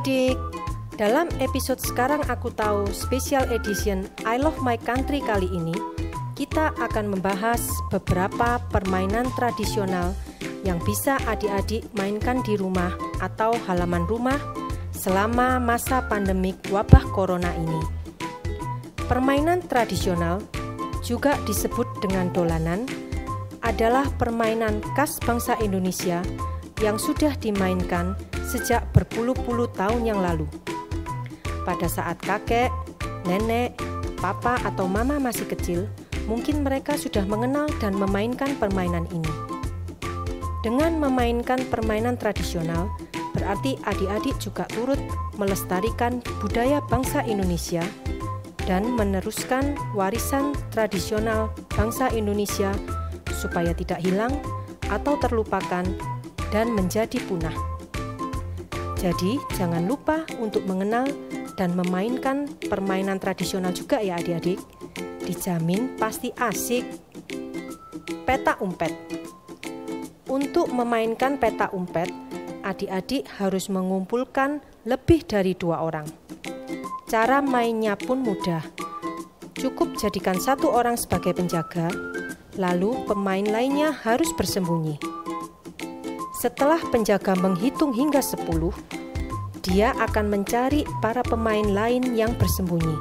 adik-adik, dalam episode Sekarang Aku Tahu Special Edition I Love My Country kali ini, kita akan membahas beberapa permainan tradisional yang bisa adik-adik mainkan di rumah atau halaman rumah selama masa pandemik wabah corona ini. Permainan tradisional, juga disebut dengan dolanan, adalah permainan khas bangsa Indonesia yang sudah dimainkan sejak berpuluh-puluh tahun yang lalu. Pada saat kakek, nenek, papa atau mama masih kecil, mungkin mereka sudah mengenal dan memainkan permainan ini. Dengan memainkan permainan tradisional, berarti adik-adik juga turut melestarikan budaya bangsa Indonesia dan meneruskan warisan tradisional bangsa Indonesia supaya tidak hilang atau terlupakan dan menjadi punah. Jadi, jangan lupa untuk mengenal dan memainkan permainan tradisional juga ya adik-adik. Dijamin pasti asik. Peta umpet. Untuk memainkan peta umpet, adik-adik harus mengumpulkan lebih dari 2 orang. Cara mainnya pun mudah. Cukup jadikan 1 orang sebagai penjaga, lalu pemain lainnya harus bersembunyi. Setelah penjaga menghitung hingga 10, dia akan mencari para pemain lain yang bersembunyi.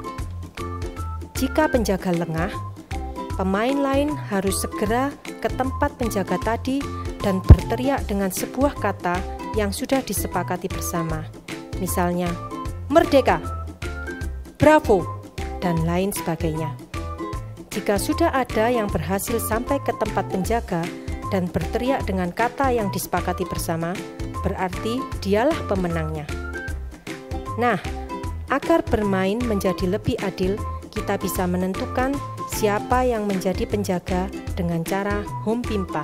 Jika penjaga lengah, pemain lain harus segera ke tempat penjaga tadi dan berteriak dengan sebuah kata yang sudah disepakati bersama. Misalnya, merdeka, bravo, dan lain sebagainya. Jika sudah ada yang berhasil sampai ke tempat penjaga dan berteriak dengan kata yang disepakati bersama, berarti dialah pemenangnya. Nah, agar bermain menjadi lebih adil, kita bisa menentukan siapa yang menjadi penjaga dengan cara home pimpa.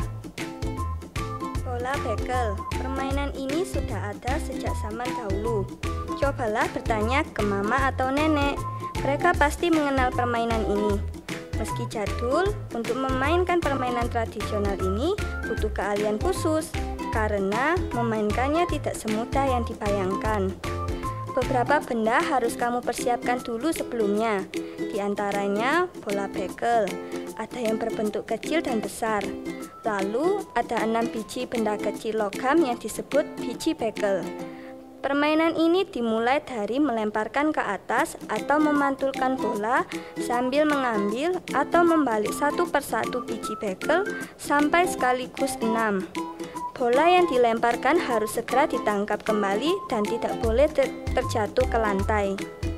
Bola bekel, permainan ini sudah ada sejak zaman dahulu. Cobalah bertanya ke mama atau nenek, mereka pasti mengenal permainan ini. Meski jadul, untuk memainkan permainan tradisional ini butuh keahlian khusus, karena memainkannya tidak semudah yang dibayangkan. Beberapa benda harus kamu persiapkan dulu sebelumnya, di antaranya bola bekel, ada yang berbentuk kecil dan besar. Lalu ada 6 biji benda kecil logam yang disebut biji bekel. Permainan ini dimulai dari melemparkan ke atas atau memantulkan bola sambil mengambil atau membalik 1 persatu biji bekel sampai sekaligus 6. Bola yang dilemparkan harus segera ditangkap kembali dan tidak boleh terjatuh ke lantai.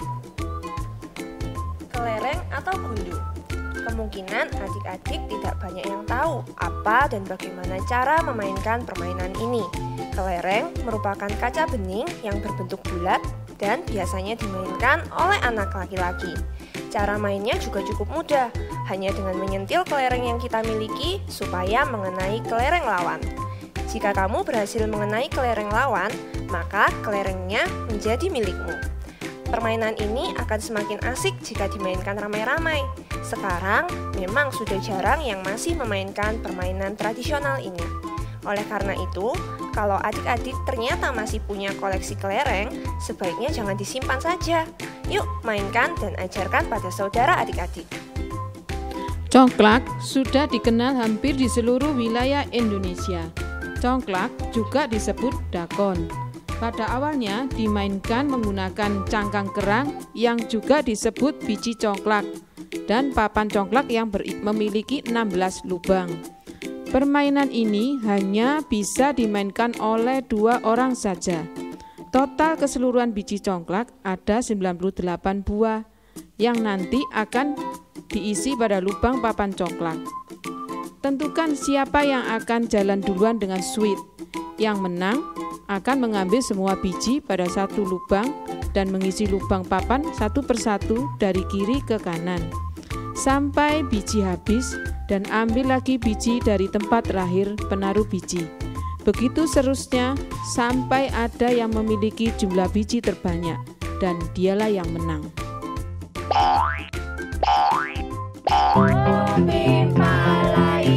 Kelereng atau gundu. Kemungkinan adik-adik tidak banyak yang tahu apa dan bagaimana cara memainkan permainan ini. Kelereng merupakan kaca bening yang berbentuk bulat dan biasanya dimainkan oleh anak laki-laki. Cara mainnya juga cukup mudah, hanya dengan menyentil kelereng yang kita miliki supaya mengenai kelereng lawan. Jika kamu berhasil mengenai kelereng lawan, maka kelerengnya menjadi milikmu. Permainan ini akan semakin asik jika dimainkan ramai-ramai. Sekarang memang sudah jarang yang masih memainkan permainan tradisional ini. Oleh karena itu, kalau adik-adik ternyata masih punya koleksi kelereng, sebaiknya jangan disimpan saja. Yuk, mainkan dan ajarkan pada saudara adik-adik. Congklak sudah dikenal hampir di seluruh wilayah Indonesia. Congklak juga disebut dakon. Pada awalnya dimainkan menggunakan cangkang kerang yang juga disebut biji congklak dan papan congklak yang memiliki 16 lubang. Permainan ini hanya bisa dimainkan oleh 2 orang saja. Total keseluruhan biji congklak ada 98 buah yang nanti akan diisi pada lubang papan congklak. Tentukan siapa yang akan jalan duluan dengan sweet. Yang menang akan mengambil semua biji pada 1 lubang dan mengisi lubang papan 1 persatu dari kiri ke kanan sampai biji habis, dan ambil lagi biji dari tempat terakhir penaruh biji. Begitu seterusnya sampai ada yang memiliki jumlah biji terbanyak dan dialah yang menang.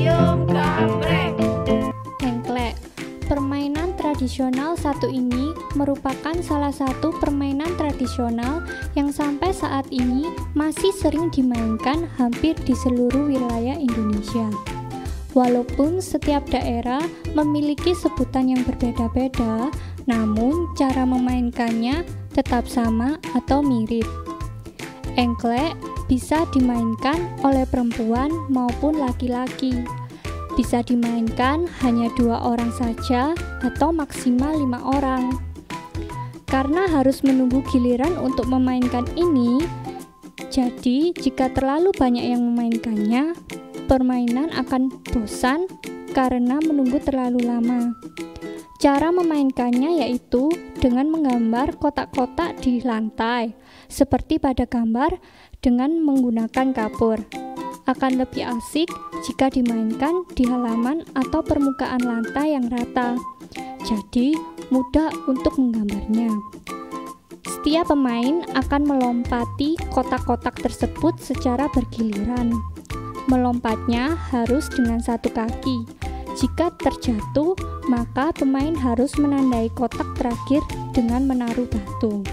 Tengklek. Permainan tradisional satu ini merupakan salah satu permainan tradisional yang sampai saat ini masih sering dimainkan hampir di seluruh wilayah Indonesia. Walaupun setiap daerah memiliki sebutan yang berbeda-beda, namun cara memainkannya tetap sama atau mirip. Engklek bisa dimainkan oleh perempuan maupun laki-laki. Bisa dimainkan hanya 2 orang saja atau maksimal 5 orang. Karena harus menunggu giliran untuk memainkan ini, jadi jika terlalu banyak yang memainkannya, permainan akan bosan karena menunggu terlalu lama. Cara memainkannya yaitu dengan menggambar kotak-kotak di lantai, seperti pada gambar dengan menggunakan kapur. Akan lebih asik jika dimainkan di halaman atau permukaan lantai yang rata, jadi mudah untuk menggambarnya. Setiap pemain akan melompati kotak-kotak tersebut secara bergiliran. Melompatnya harus dengan 1 kaki. Jika terjatuh, maka pemain harus menandai kotak terakhir dengan menaruh batu.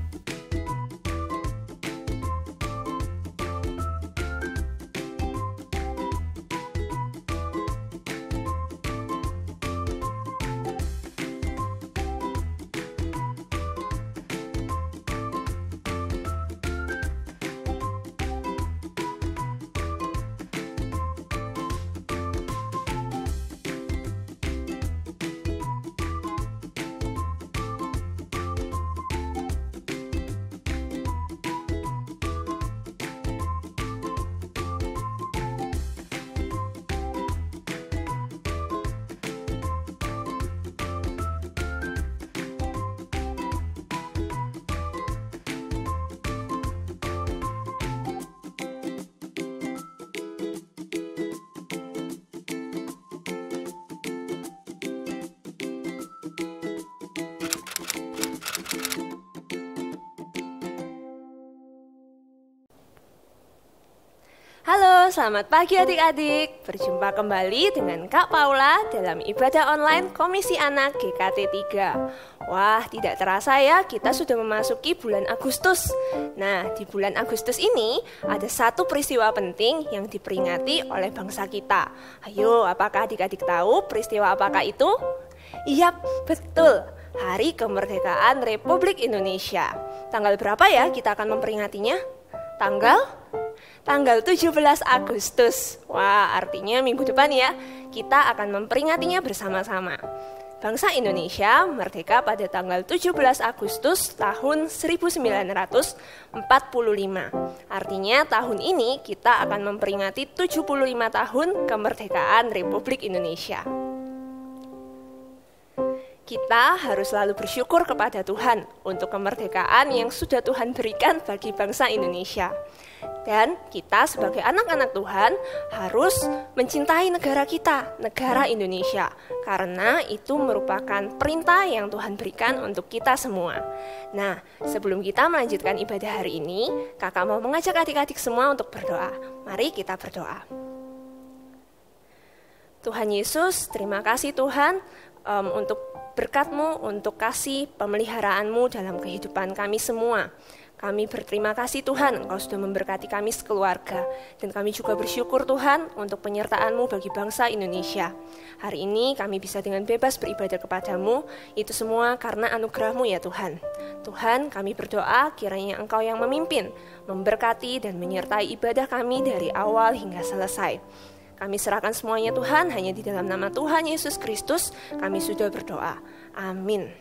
Halo, selamat pagi adik-adik. Berjumpa kembali dengan Kak Paula dalam ibadah online Komisi Anak GKT 3. Wah, tidak terasa ya, kita sudah memasuki bulan Agustus. Nah, di bulan Agustus ini ada satu peristiwa penting yang diperingati oleh bangsa kita. Ayo, apakah adik-adik tahu peristiwa apakah itu? Iya, betul. Hari Kemerdekaan Republik Indonesia. Tanggal berapa ya kita akan memperingatinya? Tanggal 17 Agustus. Wah, artinya minggu depan ya, kita akan memperingatinya bersama-sama. Bangsa Indonesia merdeka pada tanggal 17 Agustus tahun 1945. Artinya tahun ini kita akan memperingati 75 tahun kemerdekaan Republik Indonesia. Kita harus selalu bersyukur kepada Tuhan untuk kemerdekaan yang sudah Tuhan berikan bagi bangsa Indonesia. Dan kita sebagai anak-anak Tuhan harus mencintai negara kita, negara Indonesia. Karena itu merupakan perintah yang Tuhan berikan untuk kita semua. Nah, sebelum kita melanjutkan ibadah hari ini, kakak mau mengajak adik-adik semua untuk berdoa. Mari kita berdoa. Tuhan Yesus, terima kasih Tuhan untuk berkat-Mu, untuk kasih pemeliharaanmu dalam kehidupan kami semua. Kami berterima kasih Tuhan, Engkau sudah memberkati kami sekeluarga. Dan kami juga bersyukur Tuhan untuk penyertaan-Mu bagi bangsa Indonesia. Hari ini kami bisa dengan bebas beribadah kepada-Mu, itu semua karena anugerah-Mu ya Tuhan. Tuhan, kami berdoa kiranya Engkau yang memimpin, memberkati dan menyertai ibadah kami dari awal hingga selesai. Kami serahkan semuanya Tuhan, hanya di dalam nama Tuhan Yesus Kristus kami sudah berdoa. Amin.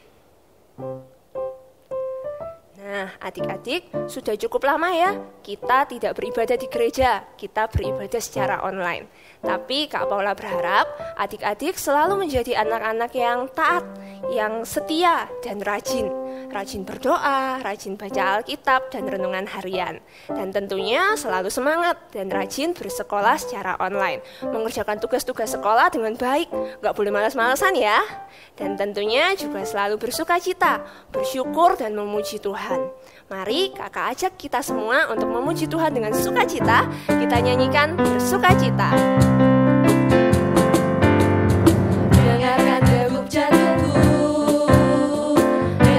Nah, adik-adik, sudah cukup lama ya kita tidak beribadah di gereja, kita beribadah secara online. Tapi Kak Paula berharap adik-adik selalu menjadi anak-anak yang taat, yang setia dan rajin berdoa, rajin baca Alkitab dan renungan harian. Dan tentunya selalu semangat dan rajin bersekolah secara online, mengerjakan tugas-tugas sekolah dengan baik, gak boleh malas-malasan ya. Dan tentunya juga selalu bersukacita, bersyukur dan memuji Tuhan. Mari kakak ajak kita semua untuk memuji Tuhan dengan sukacita. Kita nyanyikan bersukacita. Dengarkan degup jantungku,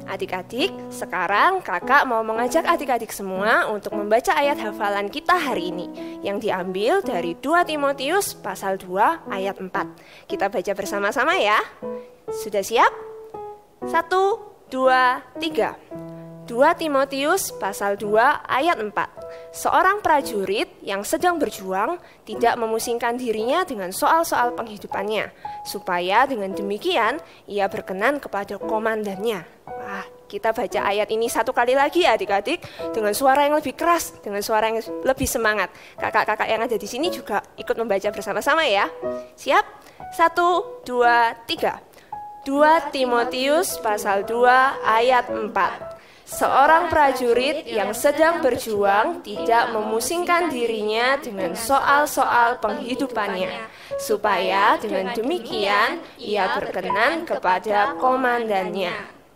Adik-adik, sekarang kakak mau mengajak adik-adik semua untuk membaca ayat hafalan kita hari ini yang diambil dari 2 Timotius pasal 2 ayat 4. Kita baca bersama-sama ya. Sudah siap? 1, 2, 3. 2 Timotius pasal 2 ayat 4. Seorang prajurit yang sedang berjuang tidak memusingkan dirinya dengan soal-soal penghidupannya, supaya dengan demikian ia berkenan kepada komandannya. Wah, kita baca ayat ini satu kali lagi adik-adik dengan suara yang lebih keras, dengan suara yang lebih semangat. Kakak-kakak yang ada di sini juga ikut membaca bersama-sama ya. Siap? 1, 2, 3. 2 Timotius pasal 2 ayat 4. Seorang prajurit yang sedang berjuang tidak memusingkan dirinya dengan soal-soal penghidupannya, supaya dengan demikian ia berkenan kepada komandannya.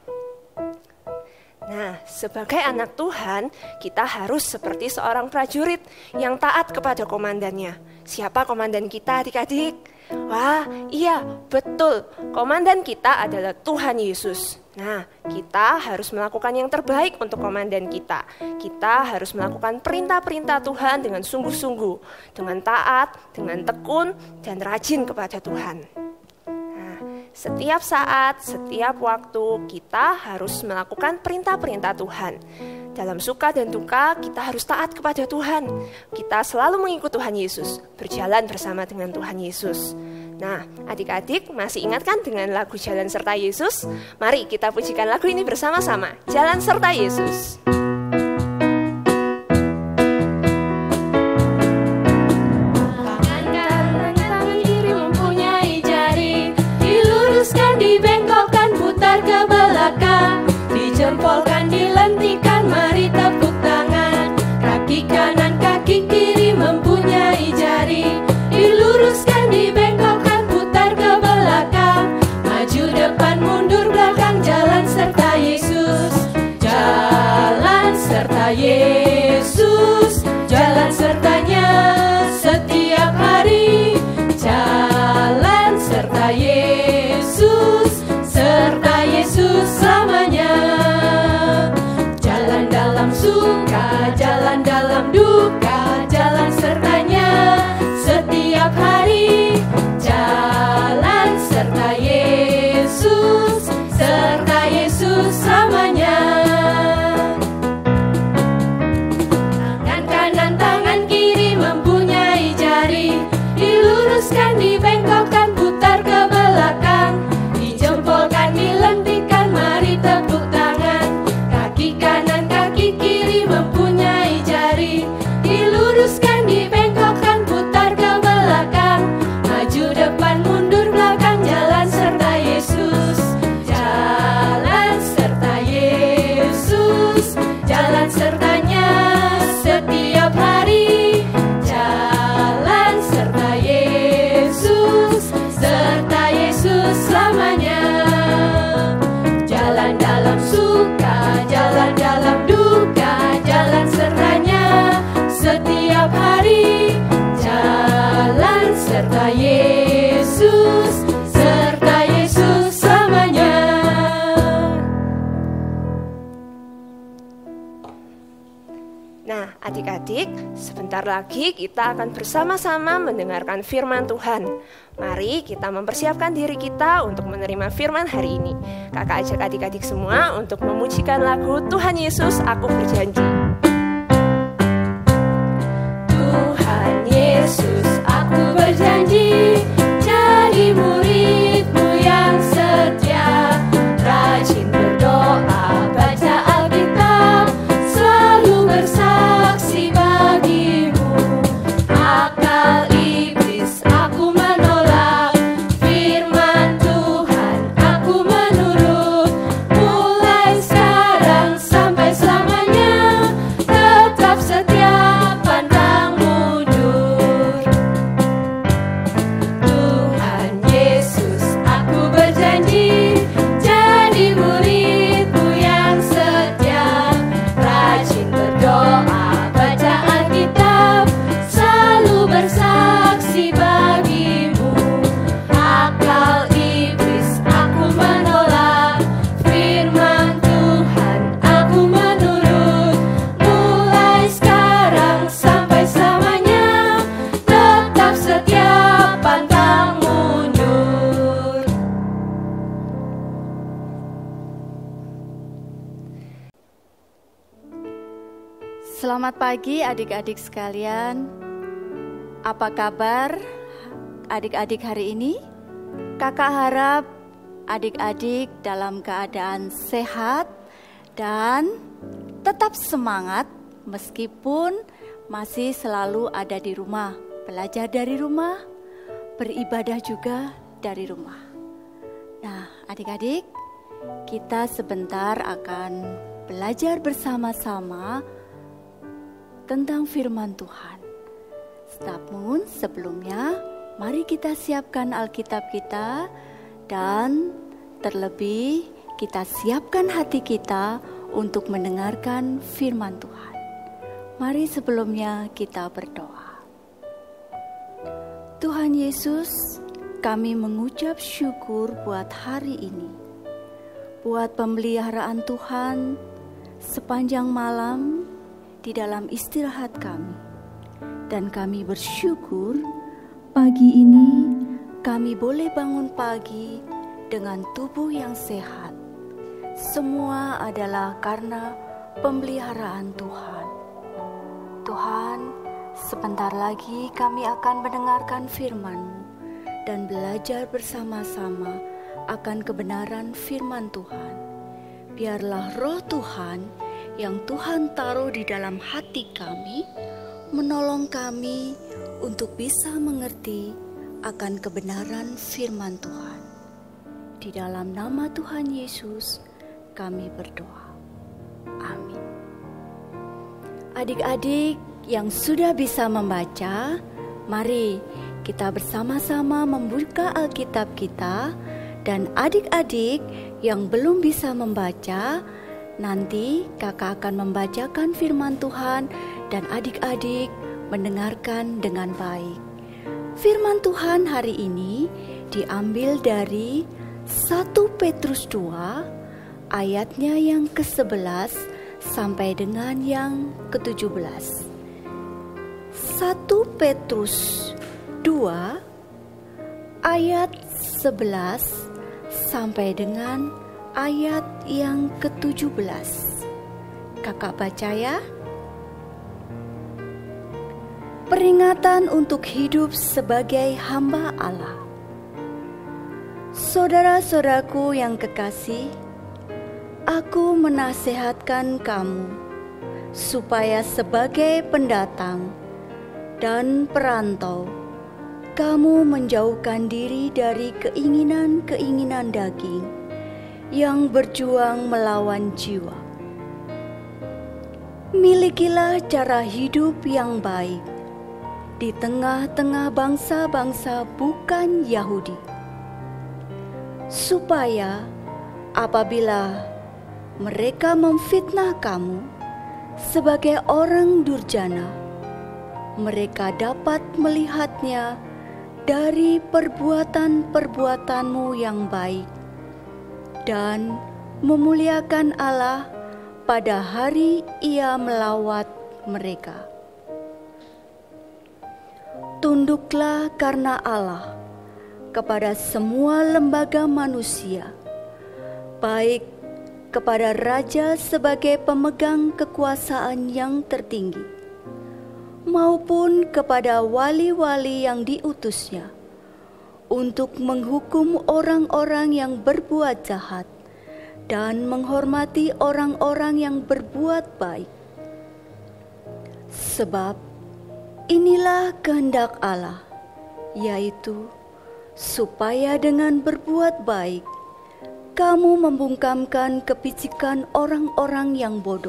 Nah, sebagai anak Tuhan, kita harus seperti seorang prajurit yang taat kepada komandannya. Siapa komandan kita, adik-adik? Wah, iya, betul. Komandan kita adalah Tuhan Yesus. Nah, kita harus melakukan yang terbaik untuk komandan kita. Kita harus melakukan perintah-perintah Tuhan dengan sungguh-sungguh, dengan taat, dengan tekun, dan rajin kepada Tuhan. Nah, setiap saat, setiap waktu, kita harus melakukan perintah-perintah Tuhan. Dalam suka dan duka, kita harus taat kepada Tuhan. Kita selalu mengikut Tuhan Yesus, berjalan bersama dengan Tuhan Yesus. Nah, adik-adik masih ingat kan dengan lagu Jalan Serta Yesus? Mari kita pujikan lagu ini bersama-sama. Jalan Serta Yesus. Tangan kiri mempunyai jari, diluruskan, dibengkokkan, putar ke belakang, dijempolkan, dilentikan, mari tepuk tangan. Kaki kanan, kaki kiri mempunyai jari, diluruskan, dibengkokkan, putar ke belakang, maju depan, mundur belakang, jalan serta Yesus. Jalan serta Yesus, jalan sertanya setiap hari. Jalan serta Yesus, serta Yesus selamanya. Jalan dalam suka, jalan dalam duka, jalan sertanya setiap hari. Jalan serta Yesus, serta Yesus selamanya. Tangan kanan, tangan kiri mempunyai jari, diluruskan, dibengkokkan, putar ke belakang, dijempolkan, dilentikan, mari tepuk tangan. Kaki kanan, kaki kiri mempunyai jari, diluruskan, dibengkokkan, putar ke belakang, maju depan, mundur belakang, jalan serta Yesus. Jalan serta Yesus, jalan sertanya setiap hari. Jalan serta Yesus, serta Yesus selamanya. Jalan dalam suka, jalan dalam duka, jalan sertanya setiap hari. Jalan serta Yesus, serta Yesus selamanya. Nah, adik-adik, sebentar lagi kita akan bersama-sama mendengarkan firman Tuhan. Mari kita mempersiapkan diri kita untuk menerima firman hari ini. Kakak ajak adik-adik semua untuk memujikan lagu Tuhan Yesus, Aku Berjanji. Tuhan Yesus, aku berjanji jadi murid-Mu yang setia, rajin berdoa, baca Alkitab, selalu bersaksi bagi-Mu. Akal iblis aku menolak, firman Tuhan aku menurut, mulai sekarang sampai selamanya. Selamat pagi adik-adik sekalian. Apa kabar adik-adik hari ini? Kakak harap adik-adik dalam keadaan sehat dan tetap semangat meskipun masih selalu ada di rumah. Belajar dari rumah, beribadah juga dari rumah. Nah, adik-adik, kita sebentar akan belajar bersama-sama tentang firman Tuhan. Namun sebelumnya, mari kita siapkan Alkitab kita dan terlebih kita siapkan hati kita untuk mendengarkan firman Tuhan. Mari sebelumnya kita berdoa. Tuhan Yesus, kami mengucap syukur buat hari ini, buat pemeliharaan Tuhan sepanjang malam di dalam istirahat kami. Dan kami bersyukur pagi ini kami boleh bangun pagi dengan tubuh yang sehat. Semua adalah karena pemeliharaan Tuhan. Tuhan, sebentar lagi kami akan mendengarkan firman-Mu dan belajar bersama-sama akan kebenaran firman Tuhan. Biarlah roh Tuhan yang Tuhan taruh di dalam hati kami, menolong kami untuk bisa mengerti akan kebenaran firman Tuhan. Di dalam nama Tuhan Yesus, kami berdoa. Amin. Adik-adik yang sudah bisa membaca, mari kita bersama-sama membuka Alkitab kita. Dan adik-adik yang belum bisa membaca, nanti kakak akan membacakan firman Tuhan dan adik-adik mendengarkan dengan baik. Firman Tuhan hari ini diambil dari 1 Petrus 2 ayatnya yang ke-11 sampai dengan yang ke-17. 1 Petrus 2 ayat 11 sampai dengan ayat yang ke-17. Kakak baca ya. Peringatan untuk hidup sebagai hamba Allah. Saudara-saudaraku yang kekasih, aku menasihatkan kamu supaya sebagai pendatang dan perantau kamu menjauhkan diri dari keinginan-keinginan daging yang berjuang melawan jiwa. Milikilah cara hidup yang baik di tengah-tengah bangsa-bangsa bukan Yahudi, supaya apabila mereka memfitnah kamu sebagai orang durjana, mereka dapat melihatnya dari perbuatan-perbuatanmu yang baik dan memuliakan Allah pada hari Ia melawat mereka. Tunduklah karena Allah kepada semua lembaga manusia, baik kepada raja sebagai pemegang kekuasaan yang tertinggi, maupun kepada wali-wali yang diutusnya, untuk menghukum orang-orang yang berbuat jahat dan menghormati orang-orang yang berbuat baik. Sebab inilah kehendak Allah, yaitu supaya dengan berbuat baik kamu membungkamkan kepicikan orang-orang yang bodoh.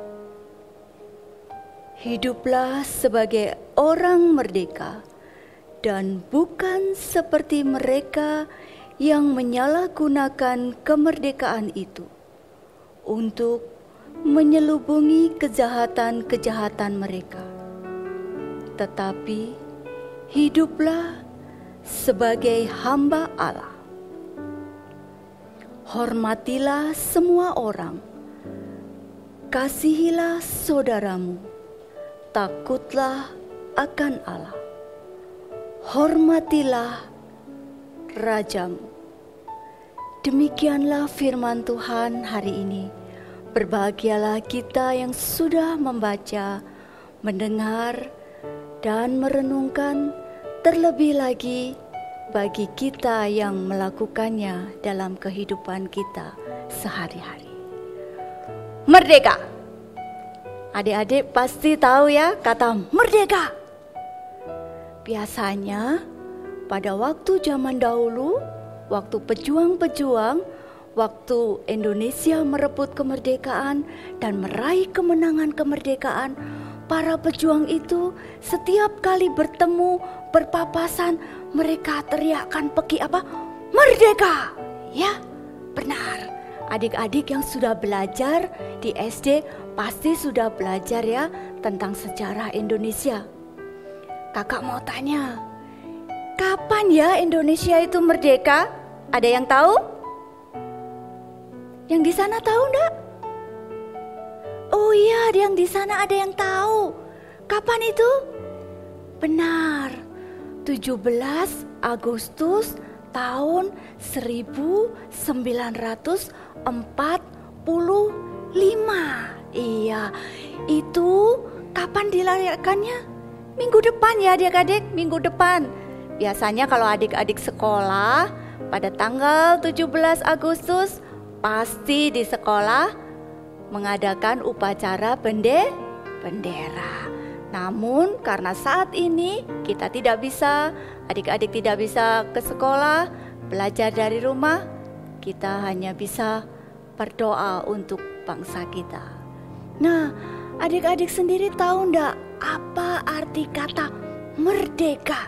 Hiduplah sebagai orang merdeka dan bukan seperti mereka yang menyalahgunakan kemerdekaan itu untuk menyelubungi kejahatan-kejahatan mereka. Tetapi hiduplah sebagai hamba Allah. Hormatilah semua orang, kasihilah saudaramu, takutlah akan Allah. Hormatilah rajamu. Demikianlah firman Tuhan hari ini. Berbahagialah kita yang sudah membaca, mendengar, dan merenungkan, terlebih lagi bagi kita yang melakukannya dalam kehidupan kita sehari-hari. Merdeka! Adik-adik pasti tahu ya kata merdeka. Biasanya pada waktu zaman dahulu, waktu pejuang-pejuang, waktu Indonesia merebut kemerdekaan dan meraih kemenangan kemerdekaan, para pejuang itu setiap kali bertemu, berpapasan, mereka teriakkan peki apa? Merdeka! Ya, benar. Adik-adik yang sudah belajar di SD pasti sudah belajar ya tentang sejarah Indonesia. Kakak mau tanya, kapan ya Indonesia itu merdeka? Ada yang tahu? Yang di sana tahu enggak? Oh iya, yang di sana ada yang tahu. Kapan itu? Benar, 17 Agustus tahun 1945. Iya, itu kapan dilahirkannya? Minggu depan ya adik-adik, minggu depan. Biasanya kalau adik-adik sekolah pada tanggal 17 Agustus pasti di sekolah mengadakan upacara bendera. Namun karena saat ini kita tidak bisa, adik-adik tidak bisa ke sekolah, belajar dari rumah, kita hanya bisa berdoa untuk bangsa kita. Nah, adik-adik sendiri tahu enggak apa arti kata merdeka?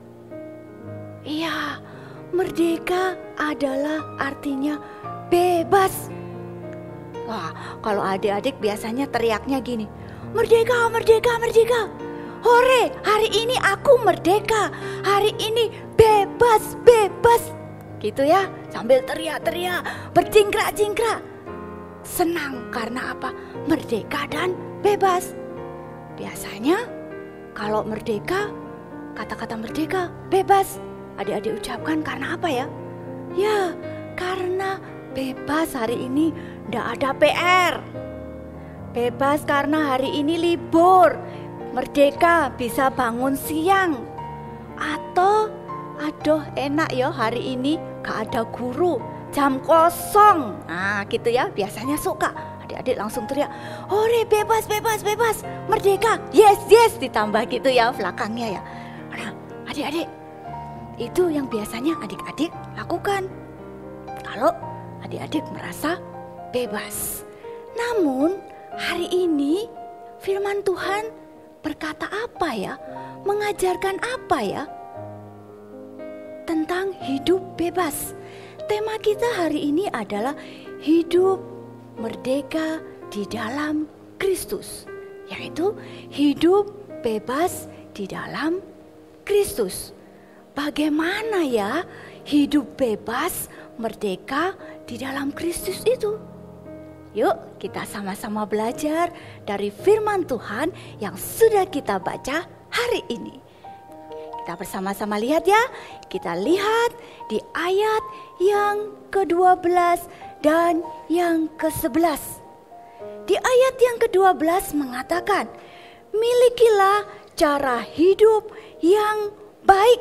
Iya, merdeka adalah artinya bebas. Wah, kalau adik-adik biasanya teriaknya gini, merdeka, merdeka, merdeka. Hore, hari ini aku merdeka. Hari ini bebas, bebas. Gitu ya, sambil teriak-teriak, bercingkrak-cingkrak. Senang karena apa? Merdeka dan bebas. Biasanya kalau merdeka, kata-kata merdeka, bebas, adik-adik ucapkan karena apa ya? Ya, karena bebas hari ini ndak ada PR. Bebas karena hari ini libur. Merdeka bisa bangun siang. Atau aduh enak ya hari ini gak ada guru, jam kosong. Nah gitu ya, biasanya suka adik-adik langsung teriak, hore bebas, bebas, bebas, merdeka, yes, yes, ditambah gitu ya belakangnya ya. Nah adik-adik, itu yang biasanya adik-adik lakukan kalau adik-adik merasa bebas. Namun hari ini firman Tuhan berkata apa ya? Mengajarkan apa ya? Tentang hidup bebas. Tema kita hari ini adalah hidup merdeka di dalam Kristus, yaitu hidup bebas di dalam Kristus. Bagaimana ya hidup bebas merdeka di dalam Kristus itu? Yuk kita sama-sama belajar dari firman Tuhan yang sudah kita baca hari ini. Kita bersama-sama lihat ya. Kita lihat di ayat yang ke-12 dan yang ke-11. Di ayat yang ke-12 mengatakan, milikilah cara hidup yang baik.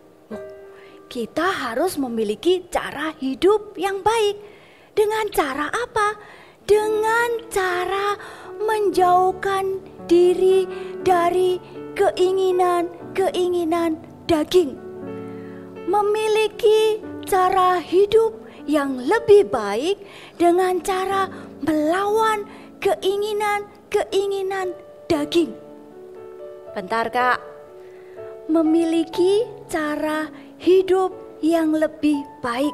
Kita harus memiliki cara hidup yang baik. Dengan cara apa? Dengan cara menjauhkan diri dari keinginan daging. Memiliki cara hidup yang lebih baik dengan cara melawan keinginan daging. Bentar Kak. Memiliki cara hidup yang lebih baik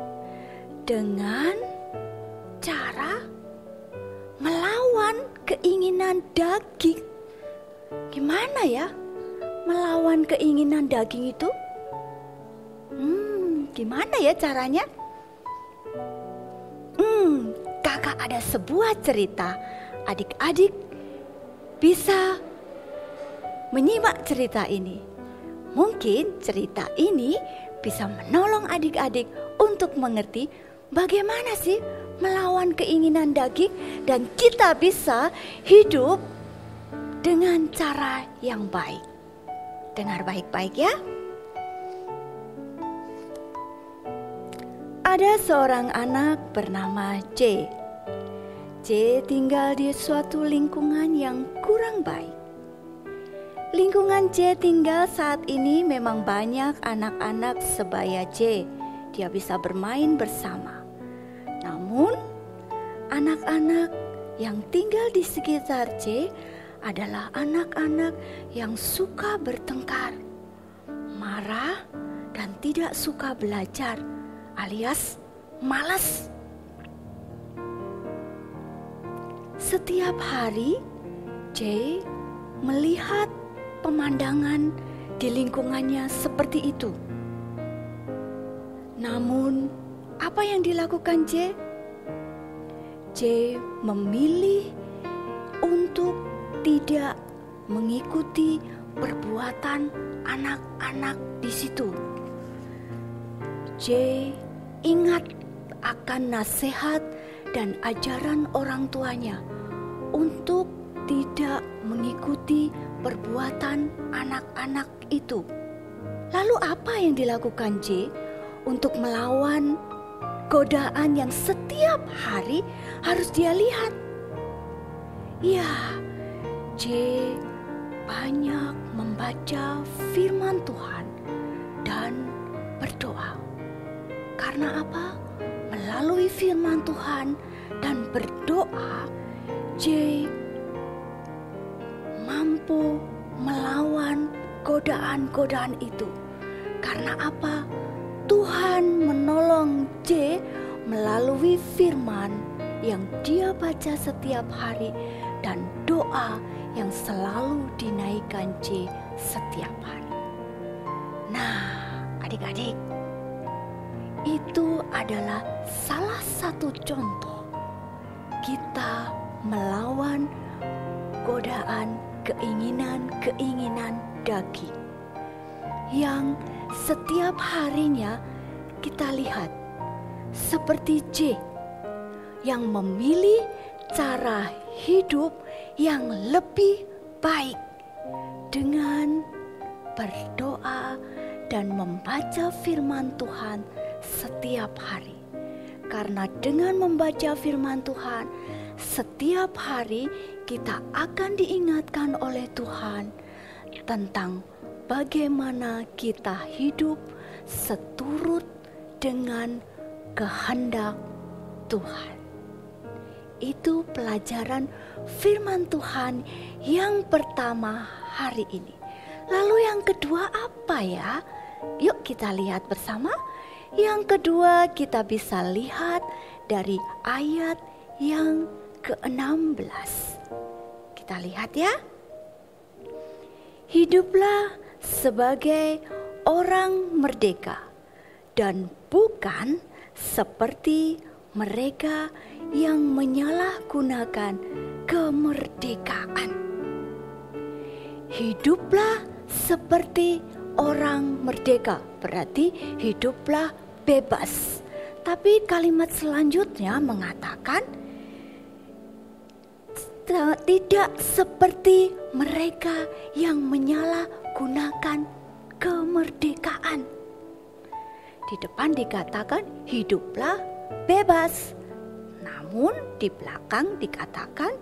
dengan cara melawan keinginan daging. Gimana ya melawan keinginan daging itu? Gimana ya caranya? Kakak ada sebuah cerita. Adik-adik bisa menyimak cerita ini. Mungkin cerita ini bisa menolong adik-adik untuk mengerti bagaimana sih melawan keinginan daging, dan kita bisa hidup dengan cara yang baik. Dengar baik-baik ya. Ada seorang anak bernama J. J tinggal di suatu lingkungan yang kurang baik. Lingkungan J tinggal saat ini memang banyak anak-anak sebaya J. Dia bisa bermain bersama. Namun, anak-anak yang tinggal di sekitar J adalah anak-anak yang suka bertengkar, marah, dan tidak suka belajar, alias malas. Setiap hari, J melihat pemandangan di lingkungannya seperti itu. Namun, apa yang dilakukan J? J memilih untuk tidak mengikuti perbuatan anak-anak di situ. J ingat akan nasihat dan ajaran orang tuanya untuk tidak mengikuti perbuatan anak-anak itu. Lalu apa yang dilakukan J untuk melawan godaan yang setiap hari harus dia lihat? Ya, J banyak membaca firman Tuhan dan berdoa. Karena apa? Melalui firman Tuhan dan berdoa, J mampu melawan godaan-godaan itu. Karena apa? Tuhan menolong J melalui firman yang dia baca setiap hari dan doa yang selalu dinaikkan J setiap hari. Nah, adik-adik, itu adalah salah satu contoh kita melawan godaan keinginan-keinginan daging yang setiap harinya kita lihat seperti J yang memilih cara hidup yang lebih baik dengan berdoa dan membaca firman Tuhan setiap hari. Karena dengan membaca firman Tuhan setiap hari kita akan diingatkan oleh Tuhan tentang bagaimana kita hidup seturut dengan kehendak Tuhan. Itu pelajaran firman Tuhan yang pertama hari ini. Lalu yang kedua apa ya? Yuk kita lihat bersama. Yang kedua kita bisa lihat dari ayat yang ke-16. Kita lihat ya. Hiduplah sebagai orang merdeka dan bukan seperti mereka yang menyalahgunakan kemerdekaan. Hiduplah seperti orang merdeka, berarti hiduplah bebas. Tapi kalimat selanjutnya mengatakan tidak seperti mereka yang menyalahgunakan kemerdekaan. Di depan dikatakan hiduplah bebas. Namun di belakang dikatakan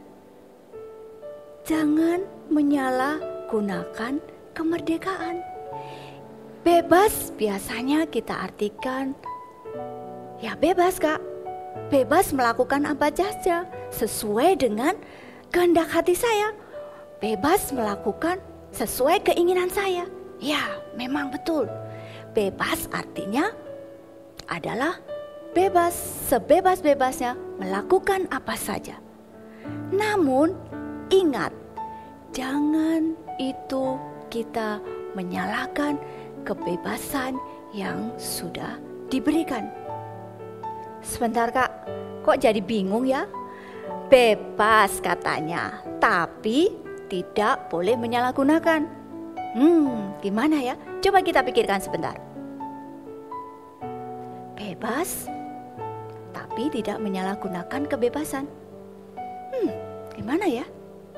jangan menyalahgunakan kemerdekaan. Bebas biasanya kita artikan ya bebas Kak. Bebas melakukan apa saja sesuai dengan kehendak hati saya. Bebas melakukan sesuai keinginan saya. Ya, memang betul. Bebas artinya adalah bebas, sebebas-bebasnya melakukan apa saja. Namun ingat, jangan itu kita menyalahkan kebebasan yang sudah diberikan. Sebentar Kak, kok jadi bingung ya? Bebas katanya, tapi tidak boleh menyalahgunakan. Gimana ya? Coba kita pikirkan sebentar. Bebas, tapi tapi tidak menyalahgunakan kebebasan. Gimana ya?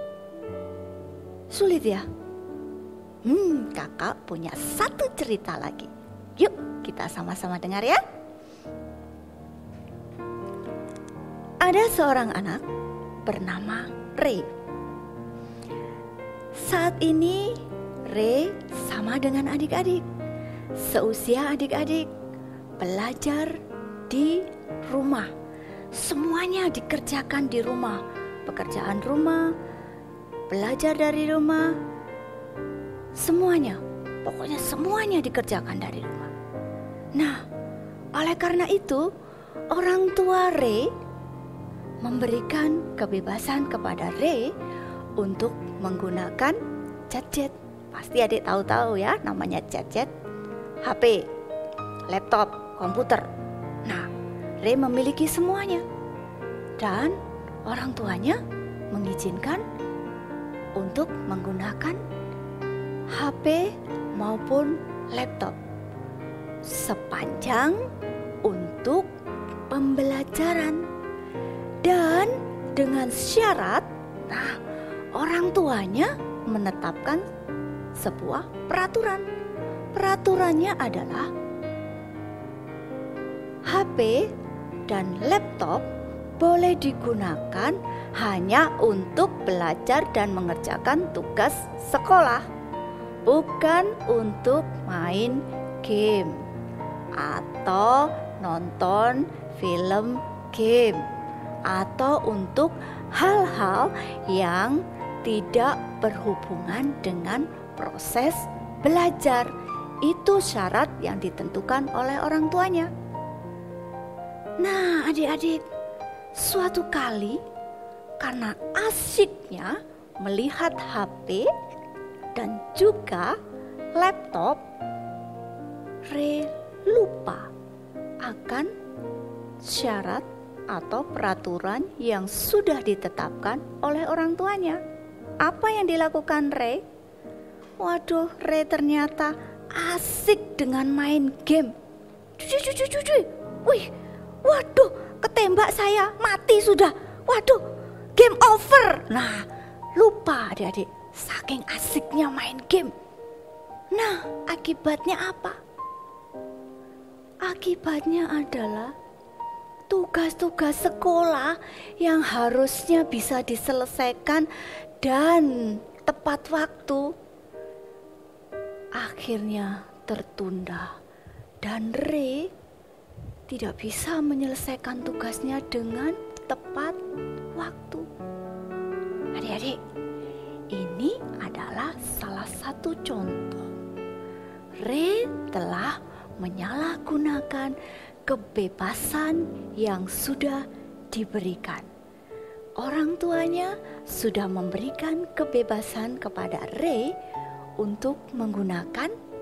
Sulit ya? Kakak punya satu cerita lagi. Yuk kita sama-sama dengar ya. Ada seorang anak bernama Ray. Saat ini Ray sama dengan adik-adik, seusia adik-adik, belajar di rumah. Semuanya dikerjakan di rumah. Pekerjaan rumah, belajar dari rumah, semuanya, pokoknya semuanya dikerjakan dari rumah. Nah, oleh karena itu, orang tua Ray memberikan kebebasan kepada Ray untuk menggunakan gadget. Pasti adik tahu-tahu ya, namanya gadget, HP, laptop, komputer. Nah, Ray memiliki semuanya. Dan orang tuanya mengizinkan untuk menggunakan HP maupun laptop sepanjang untuk pembelajaran dan dengan syarat, orang tuanya menetapkan sebuah peraturan. Peraturannya adalah HP dan laptop boleh digunakan hanya untuk belajar dan mengerjakan tugas sekolah, bukan untuk main game atau nonton film game atau untuk hal-hal yang tidak berhubungan dengan proses belajar. Itu syarat yang ditentukan oleh orang tuanya. Nah, adik-adik, suatu kali karena asyiknya melihat HP dan juga laptop, Ray lupa akan syarat atau peraturan yang sudah ditetapkan oleh orang tuanya. Apa yang dilakukan Ray? Waduh, Ray ternyata asik dengan main game. Wih, waduh, ketembak saya, mati sudah. Waduh, game over. Nah, lupa adik-adik, saking asiknya main game. Nah, akibatnya apa? Akibatnya adalah tugas-tugas sekolah yang harusnya bisa diselesaikan dan tepat waktu akhirnya tertunda, dan Ray tidak bisa menyelesaikan tugasnya dengan tepat waktu. Adik-adik, ini adalah salah satu contoh Ray telah menyalahgunakan kebebasan yang sudah diberikan. Orang tuanya sudah memberikan kebebasan kepada Ray untuk menggunakan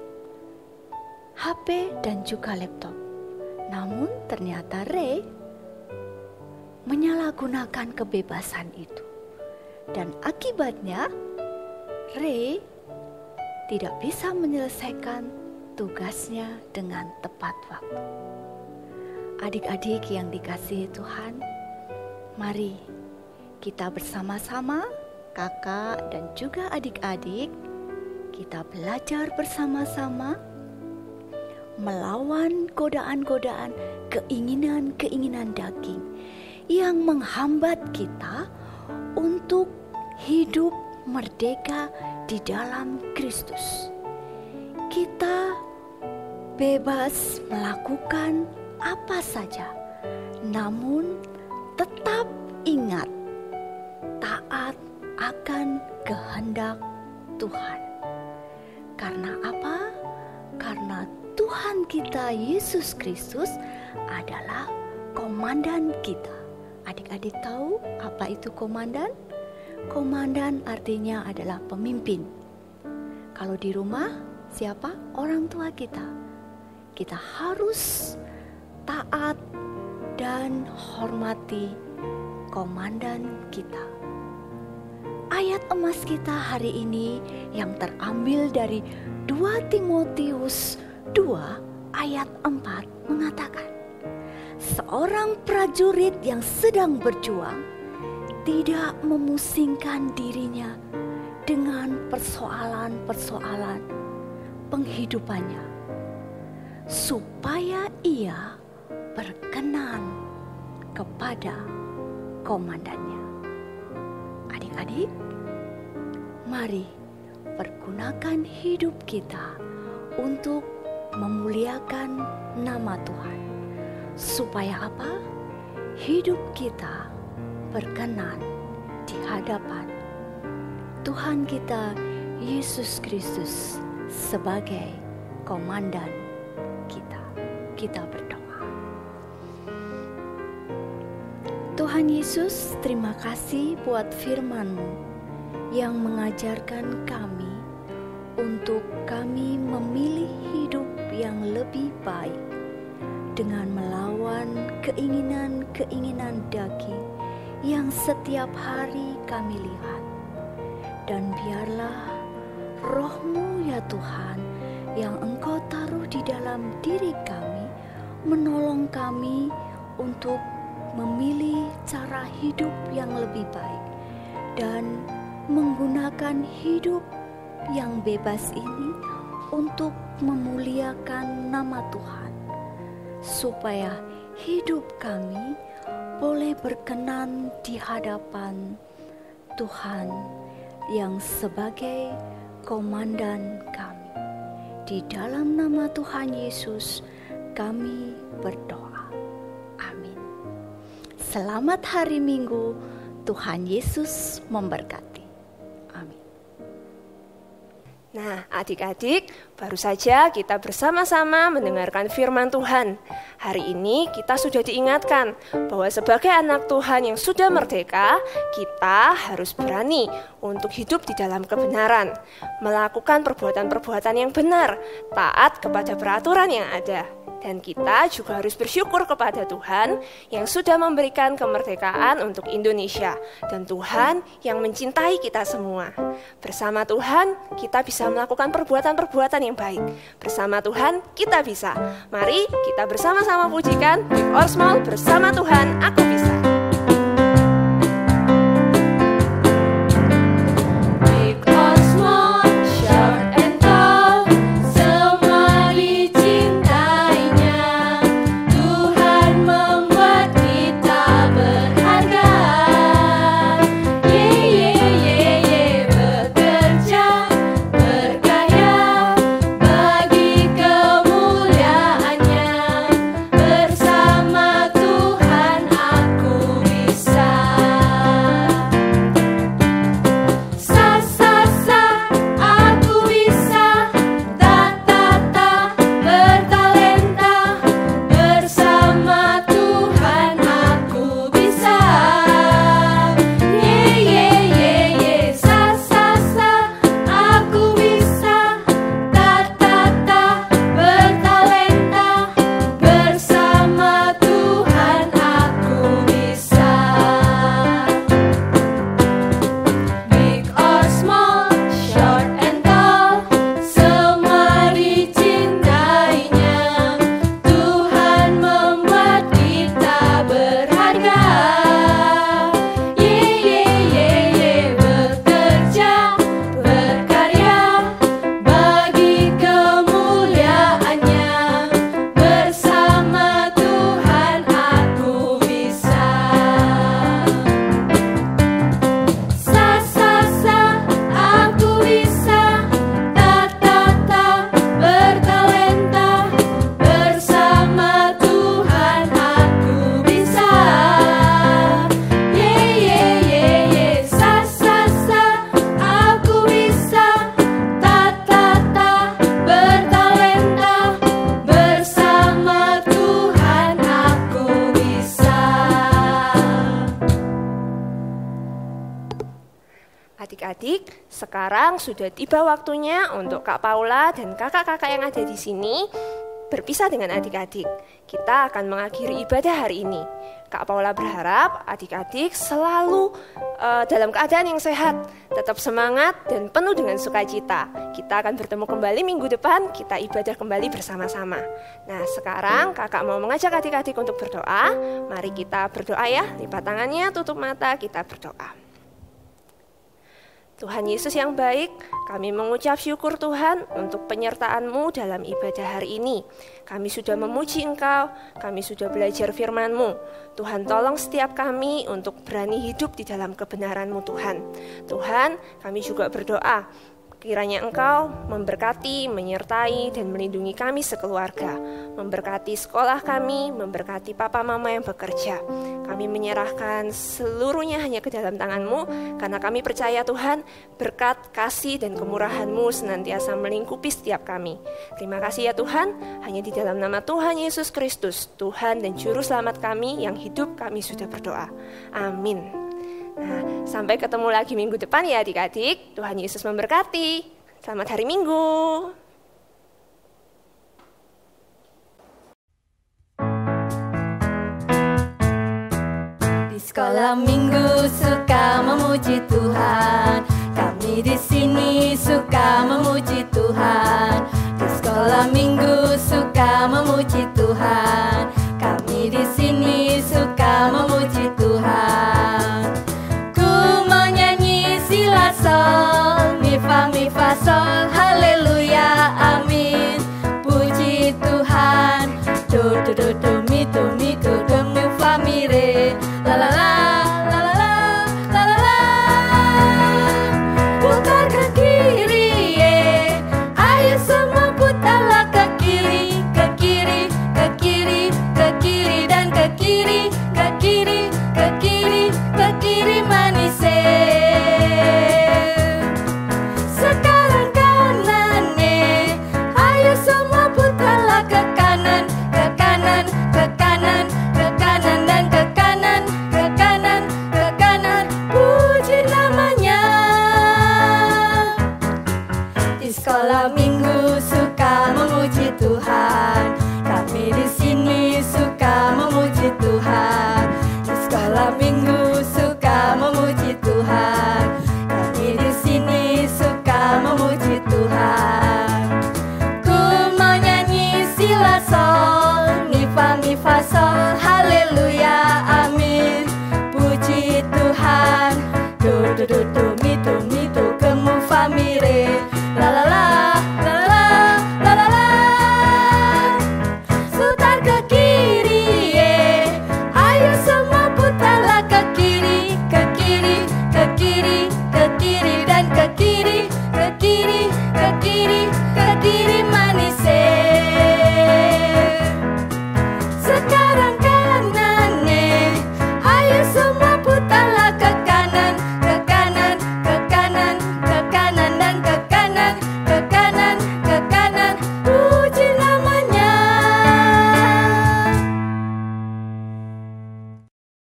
HP dan juga laptop. Namun ternyata Ray menyalahgunakan kebebasan itu. Dan akibatnya Ray tidak bisa menyelesaikan tugasnya dengan tepat waktu. Adik-adik yang dikasihi Tuhan, mari kita bersama-sama, kakak dan juga adik-adik, kita belajar bersama-sama melawan godaan-godaan, keinginan-keinginan daging yang menghambat kita untuk hidup merdeka di dalam Kristus. Kita bebas melakukan apa saja, namun tetap ingat taat akan kehendak Tuhan. Karena apa? Karena Tuhan kita Yesus Kristus adalah komandan kita. Adik-adik tahu apa itu komandan? Komandan artinya adalah pemimpin. Kalau di rumah, siapa? Orang tua kita. Kita harus taat dan hormati komandan kita. Ayat emas kita hari ini yang terambil dari 2 Timotius 2 ayat 4 mengatakan, seorang prajurit yang sedang berjuang tidak memusingkan dirinya dengan persoalan-persoalan penghidupannya, supaya ia berkenan kepada komandannya. Adik-adik, mari pergunakan hidup kita untuk memuliakan nama Tuhan. Supaya apa? Hidup kita berkenan di hadapan Tuhan kita Yesus Kristus sebagai komandan kita. Kita berdoa. Tuhan Yesus, terima kasih buat firman-Mu yang mengajarkan kami untuk kami memilih hidup yang lebih baik dengan melawan keinginan-keinginan daging yang setiap hari kami lihat. Dan biarlah Roh-Mu ya Tuhan yang Engkau taruh di dalam diri kami menolong kami untuk memilih cara hidup yang lebih baik dan menggunakan hidup yang bebas ini untuk memuliakan nama Tuhan, supaya hidup kami boleh berkenan di hadapan Tuhan yang sebagai komandan kami. Di dalam nama Tuhan Yesus kami berdoa. Amin. Selamat hari Minggu, Tuhan Yesus memberkati. Amin. Nah, adik-adik, baru saja kita bersama-sama mendengarkan firman Tuhan. Hari ini kita sudah diingatkan bahwa sebagai anak Tuhan yang sudah merdeka, kita harus berani untuk hidup di dalam kebenaran, melakukan perbuatan-perbuatan yang benar, taat kepada peraturan yang ada. Dan kita juga harus bersyukur kepada Tuhan yang sudah memberikan kemerdekaan untuk Indonesia. Dan Tuhan yang mencintai kita semua. Bersama Tuhan, kita bisa melakukan perbuatan-perbuatan yang baik. Bersama Tuhan, kita bisa. Mari kita bersama-sama pujikan Big or Small, bersama Tuhan, aku bisa. Big or small, short and tall, semua dicintainya. Tuhan membuat kita berharga. Bekerja, berkarya, bagi kemuliaannya. Bersama Tuhan aku bisa. Sa aku bisa. Ta bertalenta. Bersama Tuhan aku bisa. Sa aku bisa. Ta bertalenta. Bersama Tuhan aku bisa. Big or small, short and tall, semua dicintainya. Tuhan membuat kita berharga. Bekerja, berkarya, bagi kemuliaannya. Bersama Tuhan aku bisa. Sa aku bisa. Ta bertalenta. Bersama Tuhan aku bisa. Sa aku bisa. Ta bertalenta. Bersama Tuhan aku bisa. Adik-adik, sekarang sudah tiba waktunya untuk Kak Paula dan kakak-kakak yang ada di sini berpisah dengan adik-adik. Kita akan mengakhiri ibadah hari ini. Kak Paula berharap adik-adik selalu dalam keadaan yang sehat, tetap semangat dan penuh dengan sukacita. Kita akan bertemu kembali minggu depan, kita ibadah kembali bersama-sama. Nah, sekarang kakak mau mengajak adik-adik untuk berdoa. Mari kita berdoa ya, lipat tangannya, tutup mata, kita berdoa. Tuhan Yesus yang baik, kami mengucap syukur Tuhan untuk penyertaan-Mu dalam ibadah hari ini. Kami sudah memuji Engkau, kami sudah belajar firman-Mu. Tuhan tolong setiap kami untuk berani hidup di dalam kebenaran-Mu Tuhan. Tuhan, kami juga berdoa, kiranya Engkau memberkati, menyertai, dan melindungi kami sekeluarga. Memberkati sekolah kami, memberkati papa mama yang bekerja. Kami menyerahkan seluruhnya hanya ke dalam tangan-Mu, karena kami percaya Tuhan, berkat, kasih, dan kemurahan-Mu senantiasa melingkupi setiap kami. Terima kasih ya Tuhan, hanya di dalam nama Tuhan Yesus Kristus, Tuhan dan Juru Selamat kami yang hidup, kami sudah berdoa. Amin. Nah, sampai ketemu lagi minggu depan ya adik-adik. Tuhan Yesus memberkati. Selamat hari Minggu. Di sekolah minggu suka memuji Tuhan. Kami di sini suka memuji Tuhan. Di sekolah minggu suka memuji Tuhan. Kami di sini suka memuji Tuhan. Sol, mi fa sol, haleluya.